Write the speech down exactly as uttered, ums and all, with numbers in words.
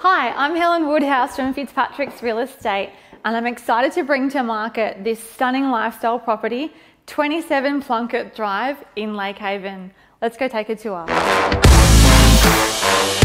Hi, I'm Helen Woodhouse from Fitzpatricks Real Estate, and I'm excited to bring to market this stunning lifestyle property, twenty-seven Plunkett Drive in Lakehaven. Let's go take a tour.